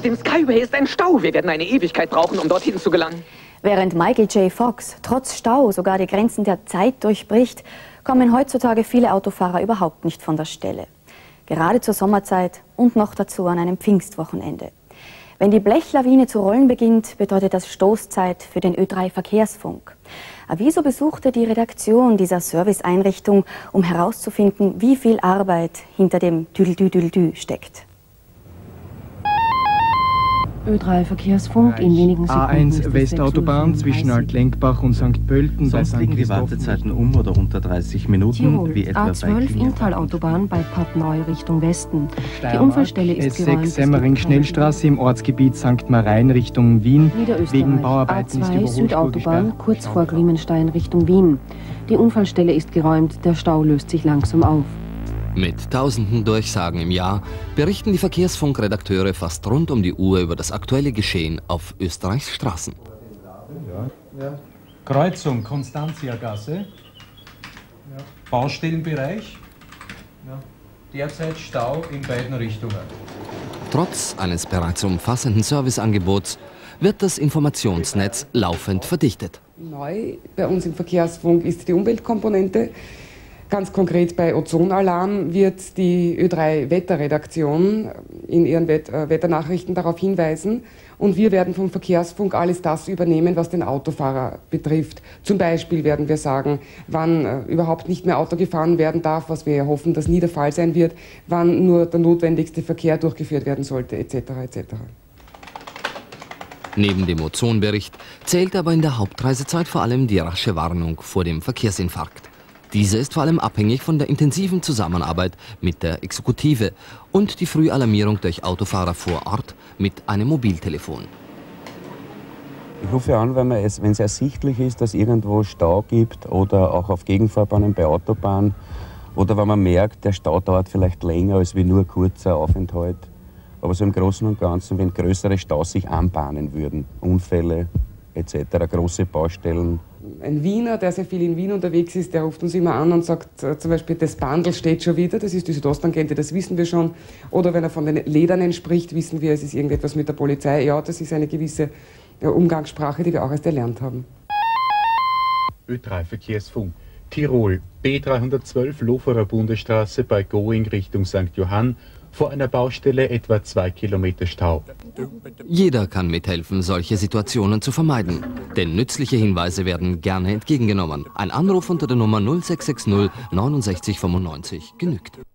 dem Skyway ist ein Stau. Wir werden eine Ewigkeit brauchen, um dorthin zu gelangen. Während Michael J. Fox trotz Stau sogar die Grenzen der Zeit durchbricht, kommen heutzutage viele Autofahrer überhaupt nicht von der Stelle. Gerade zur Sommerzeit und noch dazu an einem Pfingstwochenende. Wenn die Blechlawine zu rollen beginnt, bedeutet das Stoßzeit für den Ö3 Verkehrsfunk. Aviso besuchte die Redaktion dieser Serviceeinrichtung, um herauszufinden, wie viel Arbeit hinter dem Düdeldü steckt. Ö3 Verkehrsfunk in wenigen Sekunden. A1 Westautobahn zwischen Altlenkbach und St. Pölten. Sonst liegen die Wartezeiten um oder unter 30 Minuten, Tirol, wie etwa A12 Inntal-Autobahn bei Pattneu Richtung Westen. Die Unfallstelle ist geräumt. S6 Semmering-Schnellstraße im Ortsgebiet St. Marein Richtung Wien. Wegen Bauarbeiten ist die A2 Südautobahn kurz vor Griemenstein Richtung Wien. Die Unfallstelle ist geräumt, der Stau löst sich langsam auf. Mit tausenden Durchsagen im Jahr berichten die Verkehrsfunkredakteure fast rund um die Uhr über das aktuelle Geschehen auf Österreichs Straßen. Kreuzung Konstantiagasse, Baustellenbereich, derzeit Stau in beiden Richtungen. Trotz eines bereits umfassenden Serviceangebots wird das Informationsnetz laufend verdichtet. Neu bei uns im Verkehrsfunk ist die Umweltkomponente. Ganz konkret bei Ozonalarm wird die Ö3 Wetterredaktion in ihren Wetternachrichten darauf hinweisen. Und wir werden vom Verkehrsfunk alles das übernehmen, was den Autofahrer betrifft. Zum Beispiel werden wir sagen, wann überhaupt nicht mehr Auto gefahren werden darf, was wir hoffen, dass nie der Fall sein wird, wann nur der notwendigste Verkehr durchgeführt werden sollte, etc. etc. Neben dem Ozonbericht zählt aber in der Hauptreisezeit vor allem die rasche Warnung vor dem Verkehrsinfarkt. Diese ist vor allem abhängig von der intensiven Zusammenarbeit mit der Exekutive und die Frühalarmierung durch Autofahrer vor Ort mit einem Mobiltelefon. Ich rufe an, wenn es ersichtlich ist, dass irgendwo Stau gibt oder auch auf Gegenfahrbahnen bei Autobahnen oder wenn man merkt, der Stau dauert vielleicht länger als wie nur ein kurzer Aufenthalt. Aber so im Großen und Ganzen, wenn größere Staus sich anbahnen würden, Unfälle etc., große Baustellen. Ein Wiener, der sehr viel in Wien unterwegs ist, der ruft uns immer an und sagt zum Beispiel, das Bandl steht schon wieder, das ist die Südosttangente, das wissen wir schon. Oder wenn er von den Ledernen spricht, wissen wir, es ist irgendetwas mit der Polizei. Ja, das ist eine gewisse Umgangssprache, die wir auch erst erlernt haben. Ö3 Verkehrsfunk Tirol, B312 Loferer Bundesstraße bei Going Richtung St. Johann. Vor einer Baustelle etwa 2 Kilometer Stau. Jeder kann mithelfen, solche Situationen zu vermeiden. Denn nützliche Hinweise werden gerne entgegengenommen. Ein Anruf unter der Nummer 0660 69 95 genügt.